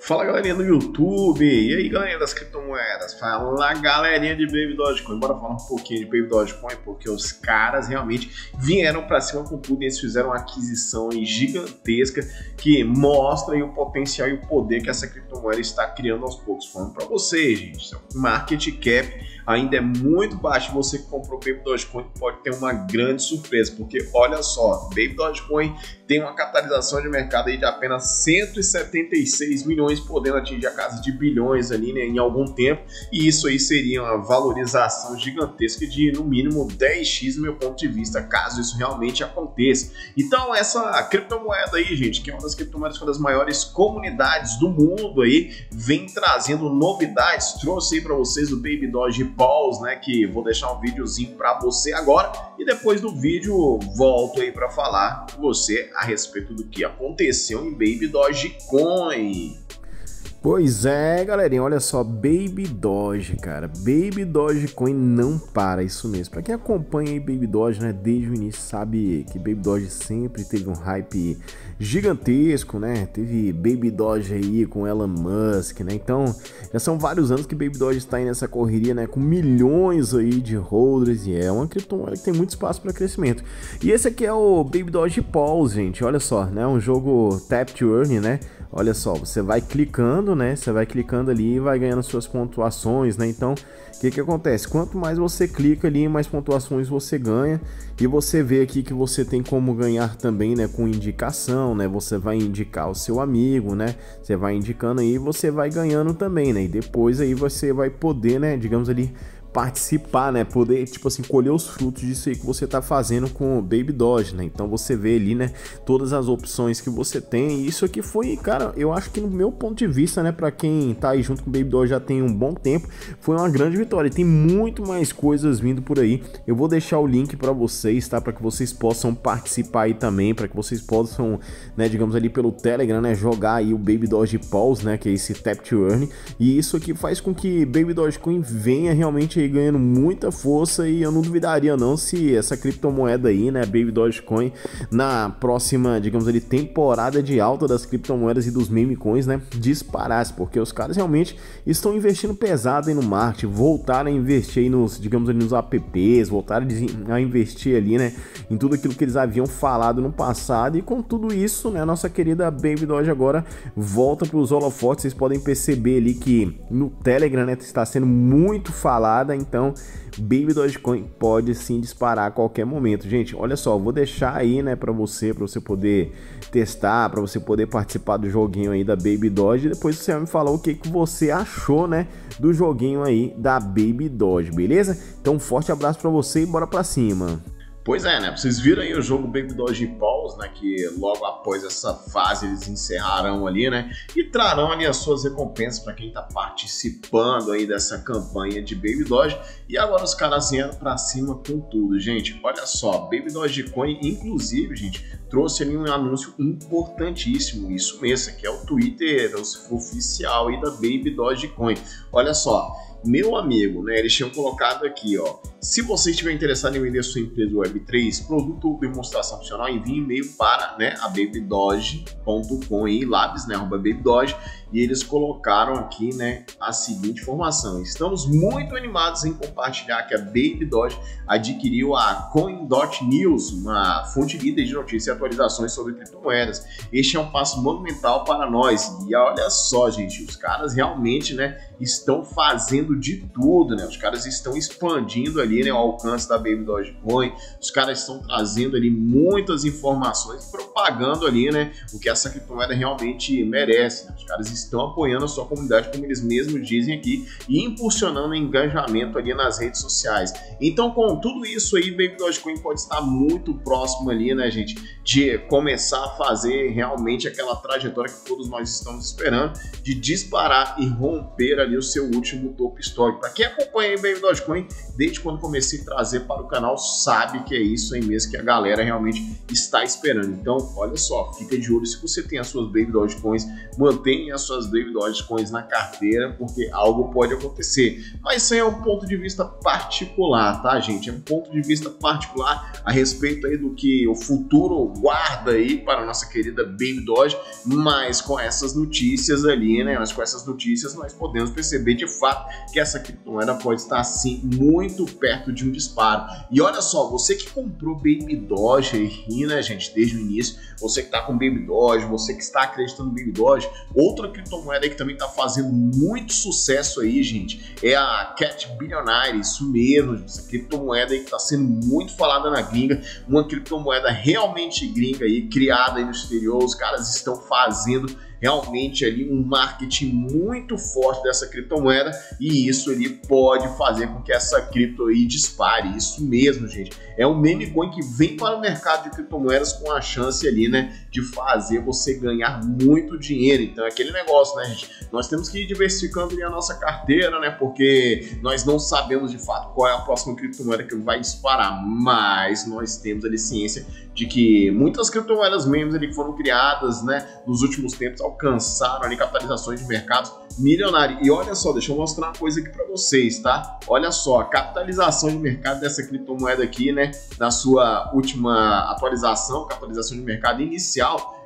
Fala galerinha do YouTube, e aí galerinha das criptomoedas, fala galerinha de Baby Dogecoin. Bora falar um pouquinho de Baby Dogecoin, porque os caras realmente vieram pra cima com tudo e eles fizeram uma aquisição aí gigantesca que mostra aí o potencial e o poder que essa criptomoeda está criando aos poucos. Falando pra vocês, gente, seu market cap ainda é muito baixo. Você que comprou Baby Dogecoin pode ter uma grande surpresa, porque olha só, Baby Dogecoin tem uma capitalização de mercado aí de apenas 176 milhões, podendo atingir a casa de bilhões ali, né, em algum tempo, e isso aí seria uma valorização gigantesca de no mínimo 10x no meu ponto de vista, caso isso realmente aconteça. Então essa criptomoeda aí, gente, que é uma das criptomoedas, uma das maiores comunidades do mundo aí, vem trazendo novidades. Trouxe aí para vocês o Baby Doge Pulse, né, que vou deixar um videozinho para você agora, e depois do vídeo volto aí para falar com você a respeito do que aconteceu em Baby Dogecoin. Pois é, galerinha, olha só, Baby Doge, cara, Baby Dogecoin não para, isso mesmo. Pra quem acompanha aí Baby Doge, né, desde o início, sabe que Baby Doge sempre teve um hype gigantesco, né, teve Baby Doge aí com Elon Musk, né, então já são vários anos que Baby Doge está aí nessa correria, né, com milhões aí de holders, e é uma criptomoeda que tem muito espaço para crescimento. E esse aqui é o Baby Doge Pulse, gente, olha só, né, um jogo Tap to Earn, né. Olha só, você vai clicando, né? Você vai clicando ali e vai ganhando suas pontuações, né? Então, o que acontece? Quanto mais você clica ali, mais pontuações você ganha. E você vê aqui que você tem como ganhar também, né? Com indicação, né? Você vai indicar o seu amigo, né? Você vai indicando aí e você vai ganhando também, né? E depois aí você vai poder, né? Digamos ali, participar, né, poder, tipo assim, colher os frutos disso aí que você tá fazendo com o Baby Doge, né, então você vê ali, né, todas as opções que você tem, e isso aqui foi, cara, eu acho que no meu ponto de vista, né, pra quem tá aí junto com o Baby Doge já tem um bom tempo, foi uma grande vitória, e tem muito mais coisas vindo por aí. Eu vou deixar o link pra vocês, tá, pra que vocês possam participar aí também, pra que vocês possam, né, digamos ali pelo Telegram, né, jogar aí o Baby Doge Pulse, né, que é esse Tap to Earn, e isso aqui faz com que Baby Dogecoin venha realmente ganhando muita força, e eu não duvidaria não se essa criptomoeda aí, né, Baby Dogecoin, na próxima, digamos ali, temporada de alta das criptomoedas e dos meme coins, né, disparasse, porque os caras realmente estão investindo pesado aí no marketing, voltaram a investir aí nos, digamos ali, nos apps, voltaram a investir ali, né, em tudo aquilo que eles haviam falado no passado, e com tudo isso, né, nossa querida Baby Doge agora volta para os holofotes. Vocês podem perceber ali que no Telegram, né, está sendo muito falada. Então, Baby Dogecoin pode sim disparar a qualquer momento. Gente, olha só, vou deixar aí, né, para você poder testar, para você poder participar do joguinho aí da Baby Doge. Depois você vai me falar o que você achou, né, do joguinho aí da Baby Doge, beleza? Então, um forte abraço para você e bora para cima. Pois é, né? Vocês viram aí o jogo Baby Doge Pulse, né? Que logo após essa fase eles encerrarão ali, né? E trarão ali as suas recompensas para quem tá participando aí dessa campanha de Baby Doge. E agora os caras vieram pra cima com tudo, gente. Olha só, Baby Dogecoin, inclusive, gente, trouxe ali um anúncio importantíssimo, isso mesmo, que é o Twitter oficial aí da Baby Dogecoin. Olha só, meu amigo, né, eles tinham colocado aqui, ó, se você estiver interessado em vender sua empresa Web3, produto ou demonstração funcional, envie e-mail para, né, a babydoge.com e labs, né, @babydoge, e eles colocaram aqui, né, a seguinte informação: estamos muito animados em compartilhar que a Baby Doge adquiriu a Coin.News, uma fonte líder de notícias e atualizações sobre criptomoedas. Este é um passo monumental para nós. E olha só, gente, os caras realmente, né, estão fazendo de tudo, né? Os caras estão expandindo ali, né, o alcance da Baby Dogecoin. Os caras estão trazendo ali muitas informações, propagando ali, né, o que essa criptomoeda realmente merece, né? Os caras estão apoiando a sua comunidade, como eles mesmos dizem aqui, e impulsionando o engajamento ali nas redes sociais. Então, com tudo isso aí, Baby Dogecoin pode estar muito próximo ali, né, gente, de começar a fazer realmente aquela trajetória que todos nós estamos esperando, de disparar e romper ali o seu último topo histórico. Para quem acompanha aí Baby Dogecoin desde quando comecei a trazer para o canal, sabe que é isso aí mesmo que a galera realmente está esperando. Então, olha só, fica de olho se você tem as suas Baby Dogecoins, mantenha as suas Baby Dogecoins na carteira, porque algo pode acontecer. Mas isso aí é um ponto de vista particular, tá, gente? É um ponto de vista particular a respeito aí do que o futuro guarda aí para a nossa querida Baby Doge, mas com essas notícias ali, né? Mas com essas notícias nós podemos perceber de fato que essa criptomoeda pode estar assim muito perto de um disparo. E olha só, você que comprou Baby Doge aí, né, gente, desde o início, você que está com Baby Doge, você que está acreditando no Baby Doge, outra criptomoeda que também está fazendo muito sucesso aí, gente, é a Cat Billionaire, isso mesmo, essa criptomoeda aí que está sendo muito falada na gringa, uma criptomoeda realmente gringa aí, criada aí no exterior, os caras estão fazendo realmente ali um marketing muito forte dessa criptomoeda e isso ali pode fazer com que essa cripto aí dispare, isso mesmo, gente. É um meme coin que vem para o mercado de criptomoedas com a chance ali, né, de fazer você ganhar muito dinheiro. Então é aquele negócio, né, gente? Nós temos que ir diversificando ali a nossa carteira, né, porque nós não sabemos de fato qual é a próxima criptomoeda que vai disparar, mas nós temos ali ciência de que muitas criptomoedas memes ali que foram criadas, né, nos últimos tempos alcançaram ali capitalizações de mercados milionários. E olha só, deixa eu mostrar uma coisa aqui para vocês, tá? Olha só, a capitalização de mercado dessa criptomoeda aqui, né, na sua última atualização, capitalização de mercado inicial,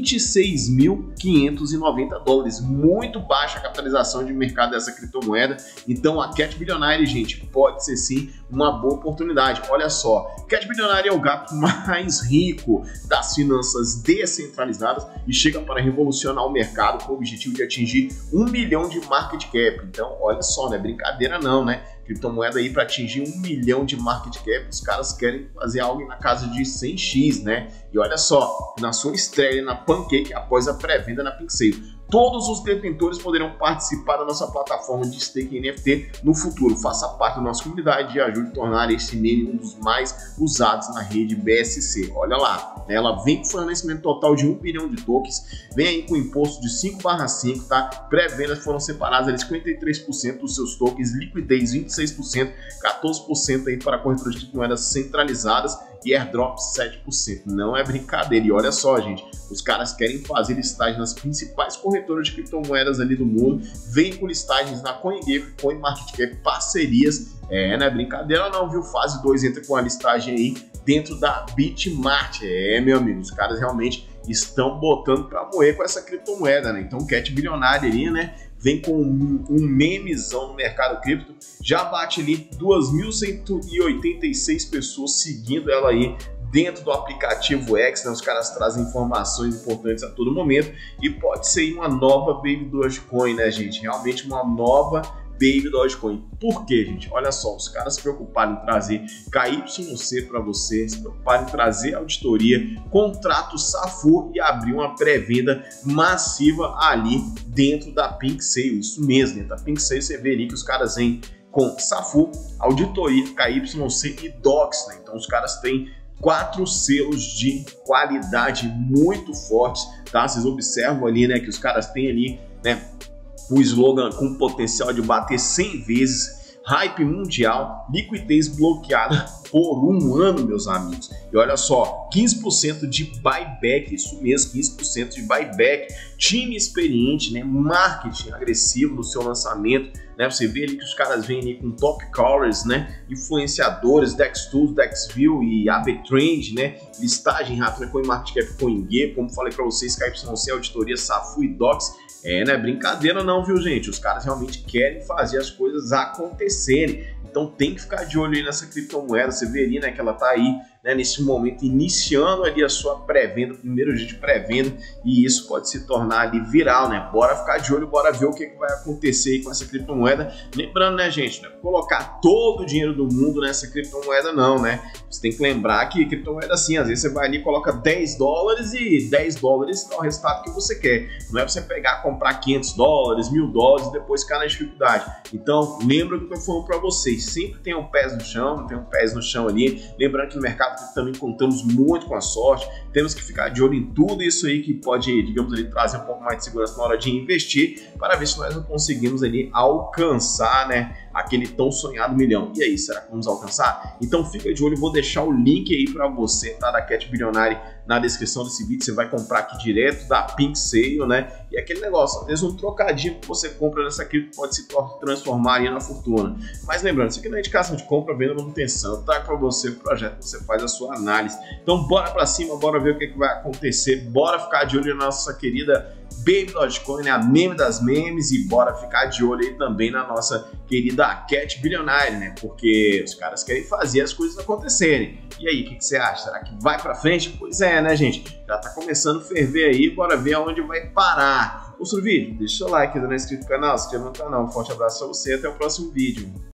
26.590 dólares, muito baixa a capitalização de mercado dessa criptomoeda. Então a Cat Billionaire, gente, pode ser sim uma boa oportunidade. Olha só, Cat Billionaire é o gato mais rico das finanças descentralizadas e chega para revolucionar o mercado com o objetivo de atingir 1 milhão de market cap. Então olha só, não é brincadeira não, né? Criptomoeda aí para atingir 1 milhão de market cap, os caras querem fazer algo na casa de 100x, né? E olha só, na sua estreia na Pancake após a pré-venda na PinkSale, todos os detentores poderão participar da nossa plataforma de staking NFT no futuro. Faça parte da nossa comunidade e ajude a tornar esse meme um dos mais usados na rede BSC. Olha lá, ela vem com fornecimento total de 1 bilhão de tokens, vem aí com imposto de 5/5, tá? Pré-vendas foram separadas ali 53% dos seus tokens, liquidez 26%, 14% aí para corretoras de criptomoedas centralizadas e airdrop 7%. Não é brincadeira. E olha só, gente, os caras querem fazer listagens nas principais corretoras de criptomoedas ali do mundo, vem com listagens na CoinGecko, CoinMarketCap, parcerias. Não é brincadeira não, viu? Fase 2 entra com a listagem aí dentro da Bitmart. Meu amigo, os caras realmente estão botando para moer com essa criptomoeda, né? Então, Cat Billionaire ali, né, vem com um memezão no mercado cripto, já bate ali 2.186 pessoas seguindo ela aí dentro do aplicativo X, né? Os caras trazem informações importantes a todo momento e pode ser uma nova Baby Dogecoin, né, gente? Realmente uma nova Baby Dogecoin. Por quê, gente? Olha só, os caras se preocuparam em trazer KYC para você, se preocuparam em trazer auditoria, contrato SAFU e abrir uma pré-venda massiva ali dentro da PinkSale. Isso mesmo, dentro da PinkSale você vê ali que os caras vêm com SAFU, auditoria, KYC e DOCS, né? Então os caras têm 4 selos de qualidade muito fortes, tá? Vocês observam ali, né, que os caras têm ali, né, o slogan com potencial de bater 100 vezes, hype mundial, liquidez bloqueada por 1 ano, meus amigos. E olha só, 15% de buyback, isso mesmo, 15% de buyback, time experiente, né, marketing agressivo no seu lançamento, né, você vê ali que os caras vêm ali com top callers, né, influenciadores, DexTools, DexView e ABTrend, né, listagem rápida com CoinMarketCap, CoinGecko, como falei para vocês, KYC, auditoria, SAFU e DOCS. Não é brincadeira não, viu, gente? Os caras realmente querem fazer as coisas acontecerem. Então tem que ficar de olho aí nessa criptomoeda. Você vê ali, né, que ela tá aí, né, nesse momento iniciando ali a sua pré-venda, primeiro dia de pré-venda, e isso pode se tornar ali viral, né? Bora ficar de olho, bora ver o que vai acontecer aí com essa criptomoeda. Lembrando, né, gente, não é colocar todo o dinheiro do mundo nessa criptomoeda não, né? Você tem que lembrar que criptomoeda assim, às vezes você vai ali e coloca 10 dólares e 10 dólares é o resultado que você quer. Não é você pegar, comprar 500 dólares, 1.000 dólares e depois ficar na dificuldade. Então, lembra do que eu tô falando para vocês. Sempre tenham pés no chão, ali. Lembrando que no mercado também contamos muito com a sorte. Temos que ficar de olho em tudo isso aí que pode, digamos ali, trazer um pouco mais de segurança na hora de investir, para ver se nós não conseguimos ali alcançar, né, aquele tão sonhado milhão. E aí, será que vamos alcançar? Então fica de olho, vou deixar o link aí para você, tá, da Cat Bilionário na descrição desse vídeo. Você vai comprar aqui direto da Pink Sale, né? E aquele negócio, às vezes um trocadinho que você compra nessa cripto pode se transformar aí na fortuna. Mas lembrando, isso aqui não é indicação de compra, venda, manutenção. Eu trago para você o projeto, você faz a sua análise. Então bora para cima, bora ver o que vai acontecer, bora ficar de olho na nossa querida Baby Dogecoin, né, a meme das memes, e bora ficar de olho aí também na nossa querida Cat Bilionário, né, porque os caras querem fazer as coisas acontecerem. E aí, o que você acha? Será que vai pra frente? Pois é, né, gente? Já tá começando a ferver aí, bora ver aonde vai parar. Gostou do vídeo? Deixa o seu like, ainda não é inscrito no canal, se inscreva no canal. Um forte abraço pra você e até o próximo vídeo.